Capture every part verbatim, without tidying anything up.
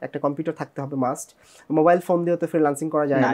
একটা কম্পিউটার থাকতে হবে মাস্ট। মোবাইল ফোন দিয়েও তো ফ্রিল্যান্সিং করা যায় না।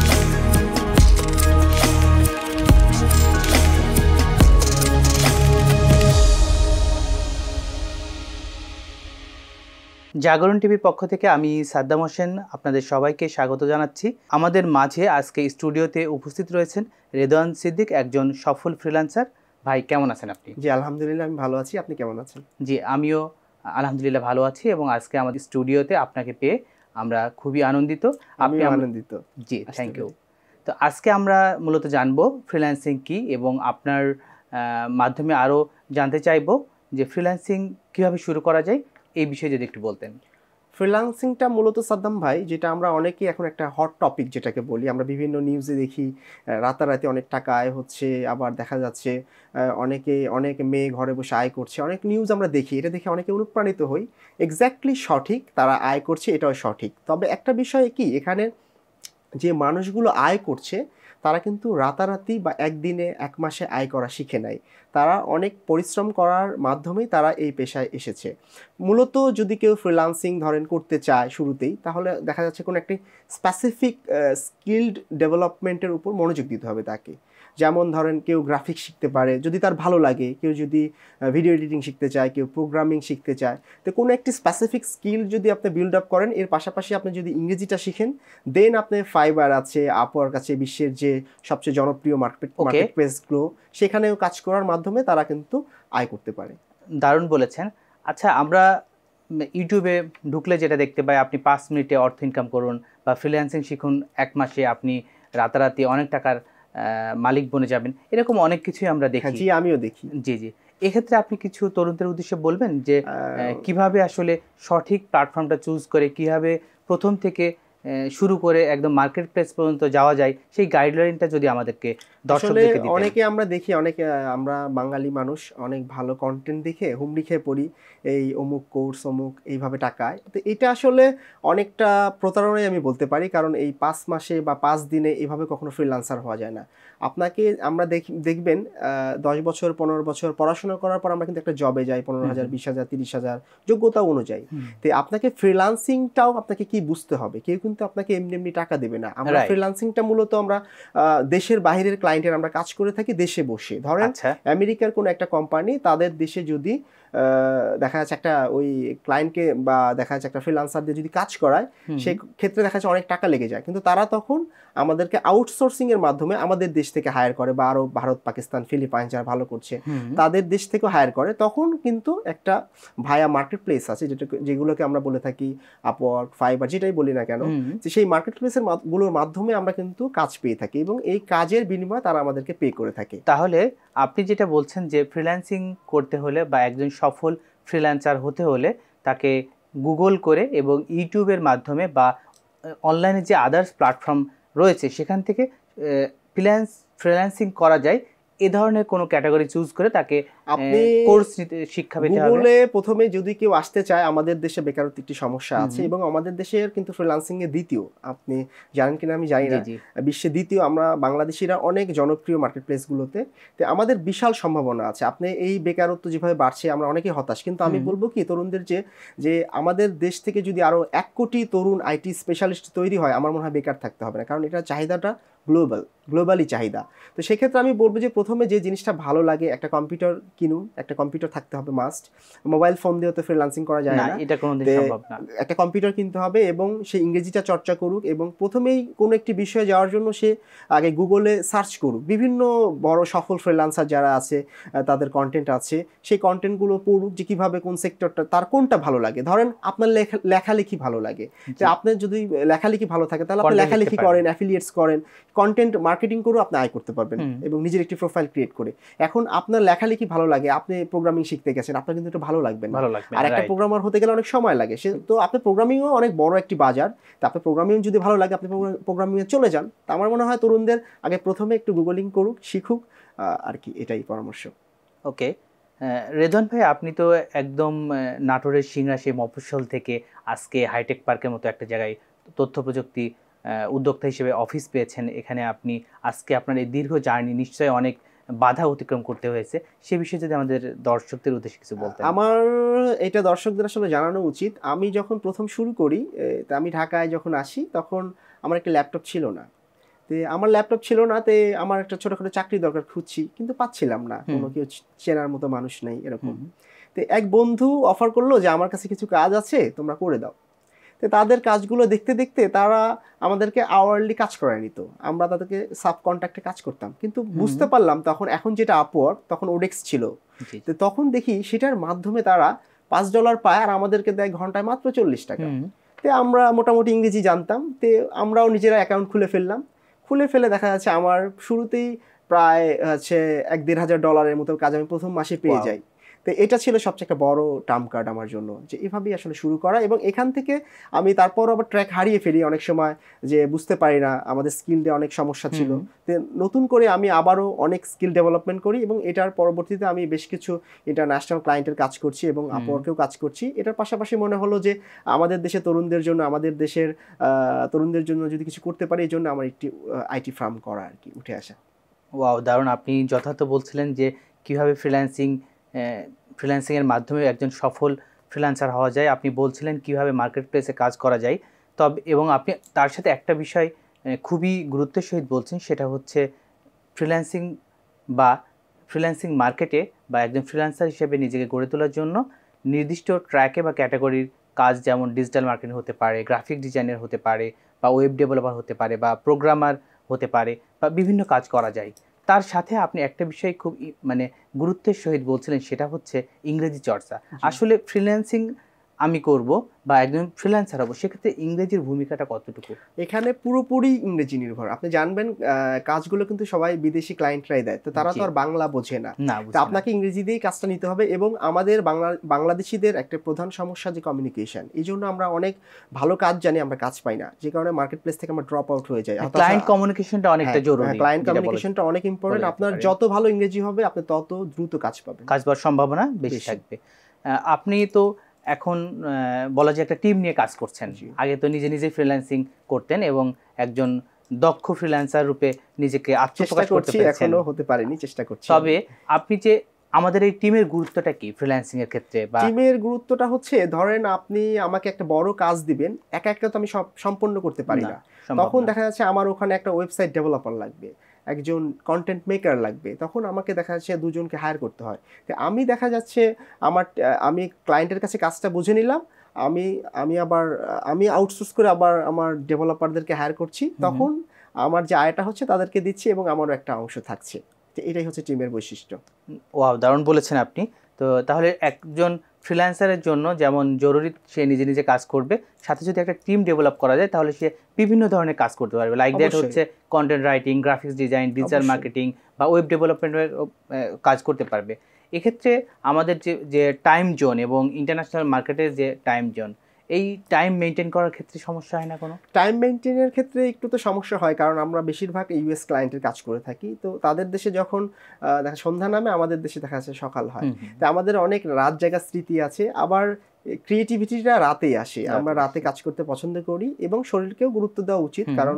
জাগরণ টিভির পক্ষ থেকে আমি সাদ্দাম হোসেন আপনাদের সবাইকে স্বাগত জানাচ্ছি। আমাদের মাঝে আজকে স্টুডিওতে উপস্থিত রয়েছেন রিদওয়ান সিদ্দিক, একজন সফল ফ্রিল্যান্সার। ভাই কেমন আছেন আপনি? জি আলহামদুলিল্লাহ, আমি ভালো আছি। আপনি কেমন আছেন? জি আমিও আলহামদুলিল্লাহ ভালো আছি এবং আজকে আমাদের স্টুডিওতে আপনাকে পেয়ে আমরা খুবই আনন্দিত। আপনি আনন্দিত? জি থ্যাংক ইউ। তো আজকে আমরা মূলত জানবো ফ্রিল্যান্সিং কি এবং আপনার মাধ্যমে আরও জানতে চাইবো যে ফ্রিল্যান্সিং কীভাবে শুরু করা যায়, এই বিষয়ে যদি একটু বলতেন। ফ্রিল্যান্সিংটা মূলত সাদ্দাম ভাই, যেটা আমরা অনেকেই এখন একটা হট টপিক যেটাকে বলি, আমরা বিভিন্ন নিউজে দেখি রাতারাতি অনেক টাকা আয় হচ্ছে, আবার দেখা যাচ্ছে অনেকে অনেক মেয়ে ঘরে বসে আয় করছে, অনেক নিউজ আমরা দেখি। এটা দেখে অনেকে অনুপ্রাণিত হই। এক্স্যাক্টলি সঠিক, তারা আয় করছে, এটাও সঠিক। তবে একটা বিষয় কি, এখানে যে মানুষগুলো আয় করছে তারা কিন্তু রাতারাতি বা একদিনে এক মাসে আয় করা শিখে নাই। তারা অনেক পরিশ্রম করার মাধ্যমেই তারা এই পেশায় এসেছে। মূলত যদি কেউ ফ্রিল্যান্সিং ধরেন করতে চায় শুরুতেই, তাহলে দেখা যাচ্ছে কোনো একটি স্পেসিফিক স্কিলড ডেভেলপমেন্টের উপর মনোযোগ দিতে হবে তাকে। যেমন ধরেন কেউ গ্রাফিক্স শিখতে পারে যদি তার ভালো লাগে, কেউ যদি ভিডিও এডিটিং শিখতে চায়, কেউ প্রোগ্রামিং শিখতে চায়। তো কোনো একটি স্পেসিফিক স্কিল যদি আপনি বিল্ড আপ করেন, এর পাশাপাশি আপনি যদি ইংরেজিটা শিখেন, দেন আপনি ফাইবার আছে, আপওয়ার্ক আছে, বিশ্বের যে সবচেয়ে জনপ্রিয় মার্কেট মার্কেট প্লেসগুলো, সেখানেও কাজ করার মাধ্যমে তারা কিন্তু আয় করতে পারে। দারুণ বলেছেন। আচ্ছা, আমরা ইউটিউবে ঢুকলে যেটা দেখতে পাই, আপনি পাঁচ মিনিটে অর্থ ইনকাম করুন বা ফ্রিল্যান্সিং শিখুন, এক মাসে আপনি রাতারাতি অনেক টাকার মালিক বনে যাবেন, এরকম অনেক কিছুই আমরা দেখি। জি আমিও দেখি। জি জি এক্ষেত্রে আপনি কিছু তরুণদের উদ্দেশ্যে বলবেন যে কিভাবে আসলে সঠিক প্ল্যাটফর্মটা চুজ করে কিভাবে প্রথম থেকে শুরু করে একদম মার্কেট প্লেস পর্যন্ত যাওয়া যায়, সেই গাইডলাইনটা যদি আমাদেরকে দর্শকদেরকে দিতেন। অনেকে আমরা দেখি, অনেকে আমরা বাঙালি মানুষ অনেক ভালো কন্টেন্ট দেখে হুম লিখে পড়ি, এই অমুক কোর্স অমুক এইভাবে টাকায়। তো এটা আসলে অনেকটা প্রতারণাই আমি বলতে পারি, কারণ এই পাঁচ মাসে বা পাঁচ দিনে এইভাবে কখনো ফ্রিল্যান্সার হওয়া যায় না। আপনাকে আমরা দেখবেন দশ বছর পনেরো বছর পড়াশোনা করার পর আমরা কিন্তু একটা জবে যাই, পনেরো হাজার বিশ হাজার তিরিশ হাজার যোগ্যতা অনুযায়ী। তো আপনাকে ফ্রিল্যান্সিংটাও আপনাকে কি বুঝতে হবে, কেউ কিন্তু আপনাকে এমনি এমনি টাকা দেবে না। আমরা ফ্রিল্যান্সিংটা মূলত আমরা দেশের বাইরের ক্লায়েন্টের আমরা কাজ করে থাকি দেশে বসে। ধরেন আমেরিকার কোনো একটা কোম্পানি তাদের দেশে যদি দেখা যাচ্ছে একটা ওই ক্লায়েন্টকে বা দেখা যাচ্ছে একটা ফ্রিল্যান্সারদের যদি কাজ করায়, সেই ক্ষেত্রে দেখা যাচ্ছে অনেক টাকা লেগে যায়, কিন্তু তারা তখন আমাদেরকে আউটসোর্সিং এর মাধ্যমে আমাদের দেশ থেকে হায়ার করে, বা আরো ভারত পাকিস্তান ফিলিপাইন যারা ভালো করছে তাদের দেশ থেকে হায়ার করে। তখন কিন্তু একটা ভায়া মার্কেট প্লেস আছে, যেটা যেগুলোকে আমরা বলে থাকি আপওয়ার্ক, ফাইবার, যেটাই বলি না কেন, যে সেই মার্কেট প্লেসের গুলোর মাধ্যমে আমরা কিন্তু কাজ পেয়ে থাকি এবং এই কাজের বিনিময়ে তারা আমাদেরকে পে করে থাকে। তাহলে আপনি যেটা বলছেন যে ফ্রিল্যান্সিং করতে হলে বা একজন সফল ফ্রিল্যান্সার হতে হলে তাকে গুগল করে এবং ইউটিউবের মাধ্যমে বা অনলাইনে যে আদার্স প্ল্যাটফর্ম রয়েছে সেখান থেকে ফ্রিল্যান্স ফ্রিল্যান্সিং করা যায়, এ ধরনের কোনো ক্যাটাগরি চুজ করে তাকে আপনি কোর্স নিতে শিক্ষা পেতে হবে। গুগলে প্রথমে যদি কেউ আসতে চায়, আমাদের দেশে বেকারত্ব একটি সমস্যা আছে এবং আমাদের দেশের কিন্তু ফ্রিল্যান্সিং এ দ্বিতীয়, আপনি জানেন কিনা আমি জানি না, বিশ্বে দ্বিতীয় আমরা বাংলাদেশিরা অনেক জনপ্রিয় মার্কেট প্লেসগুলোতে। তো আমাদের বিশাল সম্ভাবনা আছে। আপনি এই বেকারত্ব যেভাবে বাড়ছে আমরা অনেকেই হতাশ, কিন্তু আমি বলবো কি তরুণদের যে যে আমাদের দেশ থেকে যদি আরো এক কোটি তরুণ আইটি স্পেশালিস্ট তৈরি হয়, আমার মনে হয় বেকার থাকতে হবে না, কারণ এটা চাহিদাটা গ্লোবাল গ্লোবালি চাহিদা। তো সেক্ষেত্রে আমি বলবো যে প্রথমে যে জিনিসটা ভালো লাগে, একটা কম্পিউটার কিনুন, একটা কম্পিউটার থাকতে হবে মাস্ট। মোবাইল ফোন দিয়েও তো ফ্রিল্যান্সিং করা যায় না, এটা কোনোদিন সম্ভব না। একটা কম্পিউটার কিনতে হবে এবং সে ইংরেজিটা চর্চা করুক এবং প্রথমেই কোনো একটি বিষয়ে যাওয়ার জন্য সে আগে গুগলে সার্চ করুক। বিভিন্ন বড় সফল ফ্রিল্যান্সার যারা আছে তাদের কন্টেন্ট আছে, সেই কন্টেন্টগুলো পড়ুক যে কীভাবে কোন সেক্টরটা তার কোনটা ভালো লাগে। ধরেন আপনার লেখা লেখালেখি ভালো লাগে, যে আপনার যদি লেখালেখি ভালো থাকে তাহলে আপনি লেখালেখি করেন, অ্যাফিলিয়েটস করেন, কন্টেন্ট মার্কেটিং করে আপনি আয় করতে পারবেন এবং নিজের একটি প্রোফাইল ক্রিয়েট করে। এখন আপনার লেখালেখি ভালো লাগে, আপনি প্রোগ্রামিং শিখতে গেছেন, আপনার কিন্তু এটা ভালো লাগবে না, আর একটা প্রোগ্রামার হতে গেলে অনেক সময় লাগে। সে তো আপনি প্রোগ্রামিংও অনেক বড় একটি বাজার, তো আপনি প্রোগ্রামিং যদি ভালো লাগে আপনি প্রোগ্রামিংয়ে চলে যান। তো আমার মনে হয় তরুণদের আগে প্রথমে একটু গুগলিং করুক, শিখুক আর কি, এটাই পরামর্শ। ওকে রেদওয়ান ভাই, আপনি তো একদম নাটোরের সিংড়া সেই মফস্বল থেকে আজকে হাইটেক পার্কের মতো একটা জায়গায় তথ্য প্রযুক্তি উদ্যোক্তা হিসেবে অফিস পেয়েছেন। এখানে আপনি আজকে আপনার এই দীর্ঘ জার্নি নিশ্চয়ই অনেক বাধা অতিক্রম করতে হয়েছে, সে বিষয়ে যদি আমাদের দর্শকদের উদ্দেশ্যে কিছু বলতেন। আমার এটা দর্শকদের আসলে জানানো উচিত, আমি যখন প্রথম শুরু করি, তা আমি ঢাকায় যখন আসি তখন আমার একটা ল্যাপটপ ছিল না। তে আমার ল্যাপটপ ছিল না, তে আমার একটা ছোটখাটো চাকরি দরকার খুঁজছি, কিন্তু পাচ্ছিলাম না, কোনো কেউ চেনার মতো মানুষ নেই এরকম। তো এক বন্ধু অফার করলো যে আমার কাছে কিছু কাজ আছে, তোমরা করে দাও। তো তাদের কাজগুলো দেখতে দেখতে তারা আমাদেরকে আওয়ারলি কাজ করায় নিত, আমরা তাদেরকে সাব কন্ট্রাক্টে কাজ করতাম। কিন্তু বুঝতে পারলাম তখন, এখন যেটা আপওয়ার্ক, তখন ওডেক্স ছিল, তো তখন দেখি সেটার মাধ্যমে তারা পাঁচ ডলার পায় আর আমাদেরকে দেয় ঘন্টায় মাত্র চল্লিশ টাকা। তো আমরা মোটামুটি ইংরেজি জানতাম, তো আমরাও নিজেরা অ্যাকাউন্ট খুলে ফেললাম। খুলে ফেলে দেখা যাচ্ছে আমার শুরুতেই প্রায় হচ্ছে এক দেড় হাজার ডলারের মতো কাজ আমি প্রথম মাসে পেয়ে যাই। তো এটা ছিল সবচেয়ে একটা বড় টার্ম কার্ড আমার জন্য, যে এভাবেই আসলে শুরু করা। এবং এখান থেকে আমি তারপর আবার ট্র্যাক হারিয়ে ফেলি অনেক সময়, যে বুঝতে পারি না, আমাদের স্কিলডে অনেক সমস্যা ছিল। তো নতুন করে আমি আবারও অনেক স্কিল ডেভেলপমেন্ট করি এবং এটার পরবর্তীতে আমি বেশ কিছু ইন্টারন্যাশনাল ক্লায়েন্টের কাজ করছি এবং আপওয়ার্কেও কাজ করছি। এটার পাশাপাশি মনে হলো যে আমাদের দেশের তরুণদের জন্য, আমাদের দেশের তরুণদের জন্য যদি কিছু করতে পারি, এই জন্য আমার একটি আইটি ফার্ম করা আর কি, উঠে আসা। ওয়াও, দারুণ। আপনি যথার্থ বলছিলেন যে কীভাবে ফ্রিল্যান্সিং ফ্রিল্যান্সিংয়ের মাধ্যমে একজন সফল ফ্রিল্যান্সার হওয়া যায়। আপনি বলছিলেন কীভাবে মার্কেট প্লেসে কাজ করা যায়। তবে এবং আপনি তার সাথে একটা বিষয় খুবই গুরুত্বের সহিত বলছেন, সেটা হচ্ছে ফ্রিল্যান্সিং বা ফ্রিল্যান্সিং মার্কেটে বা একজন ফ্রিল্যান্সার হিসেবে নিজেকে গড়ে তোলার জন্য নির্দিষ্ট ট্র্যাকে বা ক্যাটাগরির কাজ, যেমন ডিজিটাল মার্কেটিং হতে পারে, গ্রাফিক ডিজাইনার হতে পারে, বা ওয়েব ডেভেলপার হতে পারে, বা প্রোগ্রামার হতে পারে, বা বিভিন্ন কাজ করা যায়। তার সাথে আপনি একটা বিষয় খুব মানে গুরুত্বের সহিত বলছিলেন, সেটা হচ্ছে ইংরেজি চর্চা। আসলে ফ্রিল্যান্সিং আমি করব বা একজন ফ্রিল্যান্সার হব, সেক্ষেত্রে ইংরেজির ভূমিকাটা কতটুকু? এখানে পুরোপুরি ইংরেজি নির্ভর। আপনি জানবেন কাজগুলো কিন্তু সবাই বিদেশি ক্লায়েন্টরাই দেয়, তো তারা তো আর বাংলা বোঝে না, তো আপনাকে ইংরেজি দিয়েই কাজটা নিতে হবে। এবং আমাদের বাংলা বাংলাদেশিদের একটা প্রধান সমস্যা যে কমিউনিকেশন, এই জন্য আমরা অনেক ভালো কাজ জানি, আমরা কাজ পাই না, যে কারণে মার্কেট প্লেস থেকে আমরা ড্রপ আউট হয়ে যাই। ক্লায়েন্ট কমিউনিকেশনটা অনেকটা জরুরি, ক্লায়েন্ট কমিউনিকেশনটা অনেক ইম্পর্টেন্ট। আপনার যত ভালো ইংরেজি হবে, আপনি তত দ্রুত কাজ পাবেন, কাজ পাওয়ার সম্ভাবনা বেশি থাকবে। আপনি তো এখন বলা যায় একটা টিম নিয়ে কাজ করছেন, আগে তো নিজে নিজে ফ্রিল্যান্সিং করতেন এবং একজন দক্ষ ফ্রিল্যান্সার রূপে নিজেকে আত্মপ্রকাশ করতে পেরেছেন। এখনো হতে পারিনি, চেষ্টা করছি। তবে আপনি যে আমাদের এই টিমের গুরুত্বটা কি ফ্রিল্যান্সিং এর ক্ষেত্রে? বা টিমের গুরুত্বটা হচ্ছে, ধরেন আপনি আমাকে একটা বড় কাজ দিবেন, একা একা তো আমি সব সম্পন্ন করতে পারি না। তখন দেখা যাচ্ছে আমার ওখানে একটা ওয়েবসাইট ডেভেলপার লাগবে, একজন কন্টেন্ট মেকার লাগবে, তখন আমাকে দেখা যাচ্ছে দুজনকে হায়ার করতে হয়। তো আমি দেখা যাচ্ছে আমার আমি ক্লায়েন্টের কাছে কাজটা বুঝে নিলাম, আমি আমি আবার আমি আউটসোর্স করে আবার আমার ডেভেলপারদেরকে হায়ার করছি, তখন আমার যে আয়টা হচ্ছে তাদেরকে দিচ্ছি এবং আমারও একটা অংশ থাকছে। তো এটাই হচ্ছে টিমের বৈশিষ্ট্য। ওয়াও, দারুণ বলেছেন আপনি। তো তাহলে একজন ফ্রিল্যান্সারের জন্য যেমন জরুরি সে নিজে নিজে কাজ করবে, সাথে যদি একটা টিম ডেভেলপ করা যায় তাহলে সে বিভিন্ন ধরনের কাজ করতে পারবে। লাইক দ্যাট হচ্ছে content writing, graphics design, digital marketing বা ওয়েব ডেভেলপমেন্টের কাজ করতে পারবে। এক্ষেত্রে আমাদের যে যে টাইম জোন এবং ইন্টারন্যাশনাল মার্কেটের যে টাইম জোন, এই টাইম মেনটেন করার ক্ষেত্রে সমস্যা হয় না কোনো? টাইম মেনটেনের ক্ষেত্রে একটু তো সমস্যা হয়, কারণ আমরা বেশিরভাগ ইউএস ক্লায়েন্টের কাজ করে থাকি। তো তাদের দেশে যখন দেখা সন্ধ্যা নামে, আমাদের দেশে দেখা যাচ্ছে সকাল হয়। তো আমাদের অনেক রাত জায়গা স্মৃতি আছে, আবার ক্রিয়েটিভিটিটা রাতেই আসে। আমরা রাতে কাজ করতে পছন্দ করি এবং শরীরকেও গুরুত্ব দেওয়া উচিত, কারণ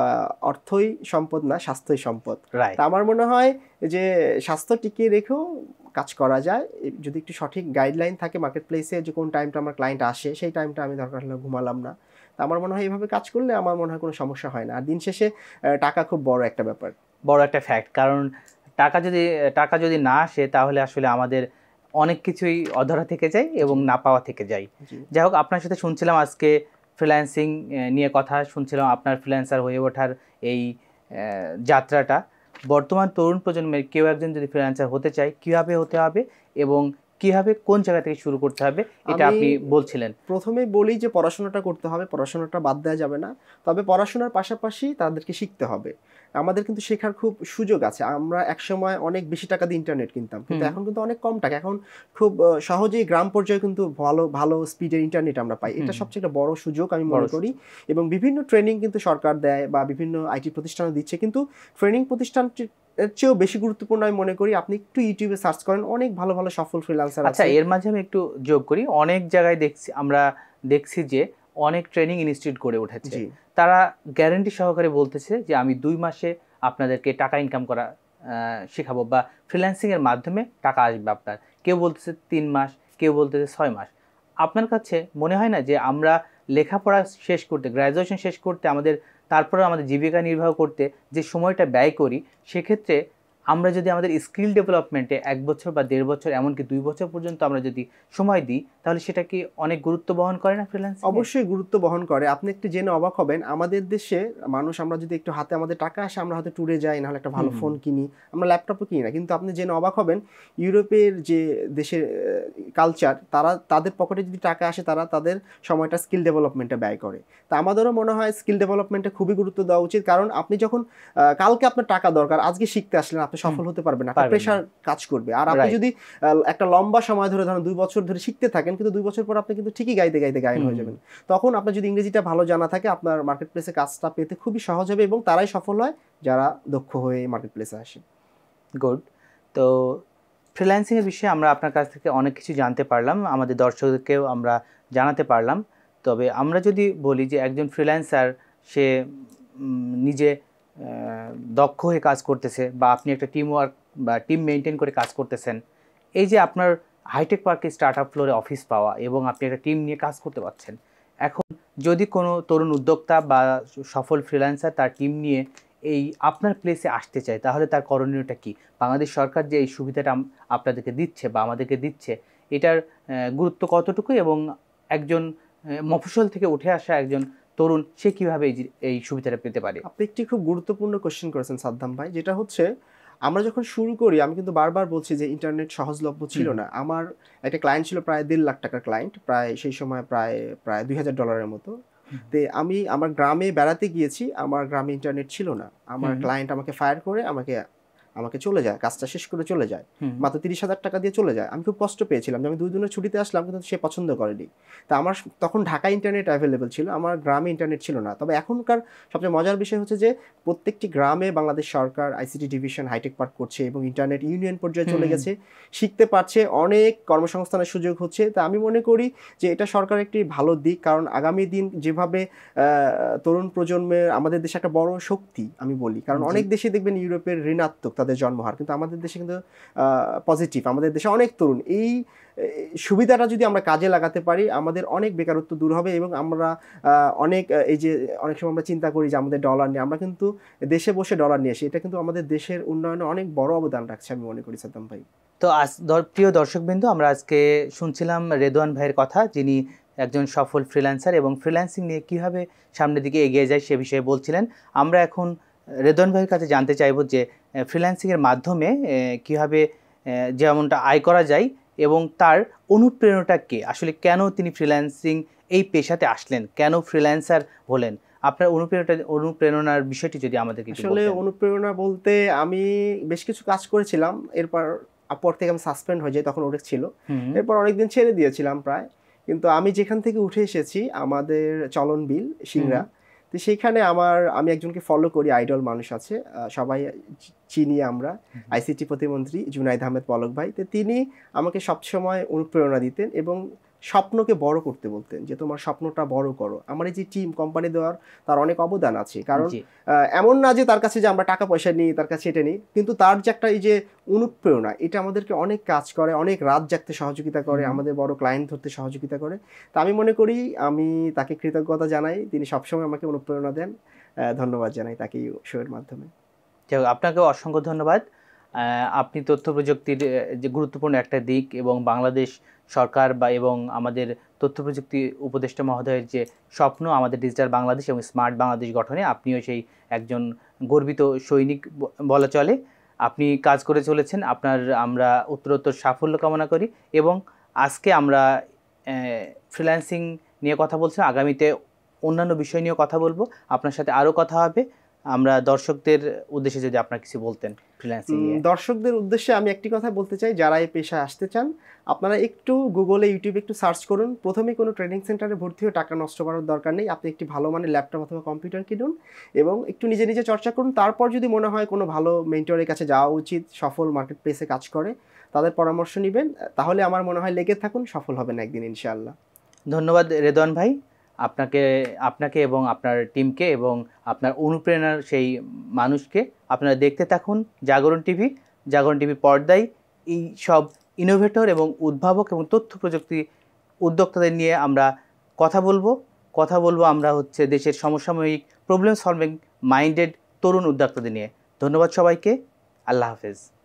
অর্থই সম্পদ না, স্বাস্থ্যই সম্পদ। তা আমার মনে হয় যে স্বাস্থ্য টিকিয়ে রেখেও কাজ করা যায়, যদি একটু সঠিক গাইডলাইন থাকে মার্কেট প্লেসে, যে কোন টাইমটা আমার ক্লায়েন্ট আসে, সেই টাইমটা আমি দরকার হলে ঘুমালাম না। তা আমার মনে হয় এইভাবে কাজ করলে আমার মনে হয় কোনো সমস্যা হয় না। আর দিন শেষে টাকা খুব বড় একটা ব্যাপার, বড় একটা ফ্যাক্ট। কারণ টাকা যদি টাকা যদি না আসে, তাহলে আসলে আমাদের অনেক কিছুই অধরা থেকে যায় এবং না পাওয়া থেকে যায়। যাই হোক, আপনার সাথে শুনছিলাম আজকে ফ্রিল্যান্সিং নিয়ে কথা, শুনছিলাম আপনার ফ্রিল্যান্সার হয়ে ওঠার এই যাত্রাটা। বর্তমান তরুণ প্রজন্মের কেউ একজন যদি ফ্রিল্যান্সার হতে চায়, কীভাবে হতে হবে এবং কীভাবে কোন জায়গা থেকে শুরু করতে হবে, এটা আপনি বলছিলেন। প্রথমেই বলি যে পড়াশোনাটা করতে হবে, পড়াশোনাটা বাদ দেওয়া যাবে না। তবে পড়াশোনার পাশাপাশি তাদেরকে শিখতে হবে। আমাদের কিন্তু শেখার খুব সুযোগ আছে। আমরা একসময় অনেক বেশি টাকা দিয়ে ইন্টারনেট কিনতাম, কিন্তু এখন কিন্তু অনেক কম টাকা, এখন খুব সহজেই গ্রাম পর্যায়ে কিন্তু ভালো ভালো স্পিডের ইন্টারনেট আমরা পাই। এটা সবচেয়ে একটা বড় সুযোগ আমি মনে করি। এবং বিভিন্ন ট্রেনিং কিন্তু সরকার দেয় বা বিভিন্ন আইটি প্রতিষ্ঠানও দিচ্ছে, কিন্তু ট্রেনিং প্রতিষ্ঠানটি এর চেয়েও বেশি গুরুত্বপূর্ণ আমি মনে করি আপনি একটু ইউটিউবে সার্চ করেন, অনেক ভালো ভালো সফল ফ্রিল্যান্সার আছে। আচ্ছা, এর মাঝে আমি একটু যোগ করি, অনেক জায়গায় দেখছি আমরা দেখছি যে অনেক ট্রেনিং ইনস্টিটিউট গড়ে উঠেছে, তারা গ্যারান্টি সহকারে বলতেছে যে আমি দুই মাসে আপনাদেরকে টাকা ইনকাম করা শেখাবো বা ফ্রিল্যান্সিংয়ের মাধ্যমে টাকা আসবে আপনার, কেউ বলতেছে তিন মাস, কেউ বলতেছে ছয় মাস। আপনার কাছে মনে হয় না যে আমরা লেখাপড়া শেষ করতে, গ্র্যাজুয়েশন শেষ করতে, আমাদের তারপরে আমাদের জীবিকা নির্বাহ করতে যে সময়টা ব্যয় করি, সেক্ষেত্রে আমরা যদি আমাদের স্কিল ডেভেলপমেন্টে এক বছর বা দেড় বছর এমনকি দুই বছর পর্যন্ত আমরা যদি সময় দিই, তাহলে সেটা কি অনেক গুরুত্ব বহন করে না ফ্রিল্যান্সিং? অবশ্যই গুরুত্ব বহন করে। আপনি একটু জেনে অবাক হবেন, আমাদের দেশে মানুষ, আমরা যদি একটু হাতে আমাদের টাকা আসে আমরা হয়তো ট্যুরে যাই, নাহলে একটা ভালো ফোন কিনি, আমরা ল্যাপটপও কিনি না। কিন্তু আপনি জেনে অবাক হবেন, ইউরোপের যে দেশের কালচার, তারা তাদের পকেটে যদি টাকা আসে তারা তাদের সময়টা স্কিল ডেভেলপমেন্টে ব্যয় করে। তা আমাদেরও মনে হয় স্কিল ডেভেলপমেন্টে খুবই গুরুত্ব দেওয়া উচিত। কারণ আপনি যখন কালকে আপনার টাকা দরকার, আজকে শিখতে আসলেন, আপনি সফল হতে পারবেন না, একটা প্রেশার কাজ করবে। আর আপনি যদি একটা লম্বা সময় ধরে, ধরেন দুই বছর ধরে শিখতে থাকেন, কিন্তু দুই বছর পর আপনি কিন্তু ঠিকই গাইতে গাইতে গায়ন হয়ে যাবেন। তখন আপনার যদি ইংরেজিটা ভালো জানা থাকে, আপনার মার্কেট প্লেসে কাজটা পেতে খুবই সহজ হবে এবং তারাই সফল হয় যারা দক্ষ হয়ে মার্কেট প্লেসে আসে। গুড। তো ফ্রিল্যান্সিংয়ের বিষয়ে আমরা আপনার কাছ থেকে অনেক কিছু জানতে পারলাম, আমাদের দর্শকদেরকেও আমরা জানাতে পারলাম। তবে আমরা যদি বলি যে একজন ফ্রিল্যান্সার সে নিজে দক্ষ হয়ে কাজ করতেছে, বা আপনি একটা টিম ওয়ার্ক বা টিম মেনটেন করে কাজ করতেছেন, এই যে আপনার হাইটেক পার্কে স্টার্ট আপ ফ্লোরে অফিস পাওয়া এবং আপনি একটা টিম নিয়ে কাজ করতে পারছেন, এখন যদি কোনো তরুণ উদ্যোক্তা বা সফল ফ্রিল্যান্সার তার টিম নিয়ে এই আপনার প্লেসে আসতে চায়, তাহলে তার করণীয়টা কি? বাংলাদেশ সরকার যে এই সুবিধাটা আপনাদেরকে দিচ্ছে বা আমাদেরকে দিচ্ছে, এটার গুরুত্ব কতটুকু, এবং একজন মফস্বল থেকে উঠে আসা একজন তরুণ সে কিভাবে এই সুবিধাটা পেতে পারে? আপনি একটি খুব গুরুত্বপূর্ণ কোশ্চেন করেছেন সাদ্দাম ভাই, যেটা হচ্ছে আমরা যখন শুরু করি, আমি কিন্তু বারবার বলছি যে ইন্টারনেট সহজলভ্য ছিল না। আমার একটা ক্লায়েন্ট ছিল প্রায় দেড় লাখ টাকার ক্লায়েন্ট, প্রায় সেই সময় প্রায় প্রায় দুই হাজার ডলারের মতো। তে আমি আমার গ্রামে বেড়াতে গিয়েছি, আমার গ্রামে ইন্টারনেট ছিল না। আমার ক্লায়েন্ট আমাকে ফায়ার করে আমাকে আমাকে চলে যায়, কাজটা শেষ করে চলে যায়, মাত্র তিরিশ হাজার টাকা দিয়ে চলে যায়। আমি খুব কষ্ট পেয়েছিলাম যে আমি দুই দিনের ছুটিতে আসলাম, কিন্তু সে পছন্দ করেনি। তা আমার তখন ঢাকা ইন্টারনেট অ্যাভেলেবেল ছিল, আমার গ্রামে ইন্টারনেট ছিল না। তবে এখনকার সবচেয়ে মজার বিষয় হচ্ছে যে প্রত্যেকটি গ্রামে বাংলাদেশ সরকার আইসিটি ডিভিশন হাইটেক পার্ক করছে এবং ইন্টারনেট ইউনিয়ন পর্যায়ে চলে গেছে, শিখতে পারছে, অনেক কর্মসংস্থানের সুযোগ হচ্ছে। তা আমি মনে করি যে এটা সরকারের একটি ভালো দিক, কারণ আগামী দিন যেভাবে তরুণ প্রজন্মের আমাদের দেশে একটা বড় শক্তি আমি বলি, কারণ অনেক দেশে দেখবেন ইউরোপের ঋণাত্মক তাদের জন্মহার, কিন্তু আমাদের দেশে কিন্তু পজিটিভ। আমাদের দেশে অনেক তরুণ, এই সুবিধাটা যদি আমরা কাজে লাগাতে পারি, আমাদের অনেক বেকারত্ব দূর হবে এবং আমরা অনেক, এই যে অনেক সময় আমরা চিন্তা করি যে আমাদের ডলার নিয়ে, আমরা কিন্তু দেশে বসে ডলার নিয়ে আসি, এটা কিন্তু আমাদের দেশের উন্নয়নে অনেক বড় অবদান রাখছে আমি মনে করি সাদ্দাম ভাই। তো আজ প্রিয় দর্শকবৃন্দ, আমরা আজকে শুনছিলাম রেদওয়ান ভাইয়ের কথা, যিনি একজন সফল ফ্রিল্যান্সার এবং ফ্রিল্যান্সিং নিয়ে কীভাবে সামনের দিকে এগিয়ে যায় সে বিষয়ে বলছিলেন। আমরা এখন রেদওয়ান ভাইয়ের কাছে জানতে চাইব যে ফ্রিল্যান্সিংয়ের মাধ্যমে কীভাবে যেমনটা আয় করা যায় এবং তার অনুপ্রেরণাটা কে, আসলে কেন তিনি ফ্রিল্যান্সিং এই পেশাতে আসলেন, কেন ফ্রিল্যান্সার হলেন, আপনার অনুপ্রেরণা অনুপ্রেরণার বিষয়টি যদি আমাদেরকে একটু বলতেন। আসলে অনুপ্রেরণা বলতে আমি বেশ কিছু কাজ করেছিলাম, এরপর আপর থেকে আমি সাসপেন্ড হয়ে যাই, তখন ওটা ছিল, এরপর অনেকদিন ছেড়ে দিয়েছিলাম প্রায়। কিন্তু আমি যেখান থেকে উঠে এসেছি আমাদের চলন বিল সিংড়া, তো সেইখানে আমার আমি একজনকে ফলো করি, আইডল মানুষ আছে, সবাই চিনি আমরা, আইসিটি প্রতিমন্ত্রী জুনাইদ আহমেদ পলক ভাই। তো তিনি আমাকে সবসময় অনুপ্রেরণা দিতেন এবং স্বপ্নকে বড় করতে বলতেন, যে তোমার স্বপ্নটা বড় করো। আমার এই যে টিম কোম্পানি দেওয়ার তার অনেক অবদান আছে, কারণ এমন না যে তার কাছে যে আমরা টাকা পয়সা নিই, তার কাছে এটা নিই, কিন্তু তার যে একটা এই যে অনুপ্রেরণা, এটা আমাদেরকে অনেক কাজ করে, অনেক রাত জাগতে সহযোগিতা করে, আমাদের বড় ক্লায়েন্ট ধরতে সহযোগিতা করে। তা আমি মনে করি আমি তাকে কৃতজ্ঞতা জানাই, তিনি সবসময় আমাকে অনুপ্রেরণা দেন, ধন্যবাদ জানাই তাকে এই শোয়ের মাধ্যমে। আপনাকেও অসংখ্য ধন্যবাদ। আপনি তথ্য প্রযুক্তির যে গুরুত্বপূর্ণ একটা দিক এবং বাংলাদেশ সরকার বা এবং আমাদের তথ্য প্রযুক্তি উপদেষ্টা মহোদয়ের যে স্বপ্ন আমাদের ডিজিটাল বাংলাদেশ এবং স্মার্ট বাংলাদেশ গঠনে, আপনিও সেই একজন গর্বিত সৈনিক বলা চলে। আপনি কাজ করে চলেছেন, আপনার আমরা উত্তরোত্তর সাফল্য কামনা করি। এবং আজকে আমরা ফ্রিল্যান্সিং নিয়ে কথা বলছি, আগামীতে অন্যান্য বিষয় নিয়েও কথা বলবো, আপনার সাথে আরও কথা হবে। আমরা দর্শকদের উদ্দেশ্যে যদি আপনারা কিছু বলতেন ফ্রিল্যান্সিং নিয়ে। দর্শকদের উদ্দেশ্যে আমি একটি কথা বলতে চাই, যারা এই পেশায় আসতে চান, আপনারা একটু গুগলে ইউটিউবে একটু সার্চ করুন। প্রথমে কোনো ট্রেনিং সেন্টারে ভর্তি হয়ে টাকা নষ্ট করার দরকার নেই, আপনি একটি ভালো মানের ল্যাপটপ অথবা কম্পিউটার কিনুন এবং একটু নিজে নিজে চর্চা করুন। তারপর যদি মনে হয় কোনো ভালো মেন্টরের কাছে যাওয়া উচিত, সফল মার্কেট প্লেসে কাজ করে, তাদের পরামর্শ নেবেন, তাহলে আমার মনে হয় লেগে থাকুন, সফল হবেন একদিন ইনশাআল্লাহ। ধন্যবাদ রেদওয়ান ভাই। আপনাকে আপনাকে এবং আপনার টিমকে এবং আপনার অনুপ্রেরণার সেই মানুষকে আপনারা দেখতে থাকুন জাগরণ টিভি। জাগরণ টিভি পর্দায় এই সব ইনোভেটর এবং উদ্ভাবক এবং তথ্য প্রযুক্তি উদ্যোক্তাদের নিয়ে আমরা কথা বলবো কথা বলবো আমরা হচ্ছে দেশের সমসাময়িক প্রবলেম সলভিং মাইন্ডেড তরুণ উদ্যোক্তাদের নিয়ে। ধন্যবাদ সবাইকে। আল্লাহ হাফেজ।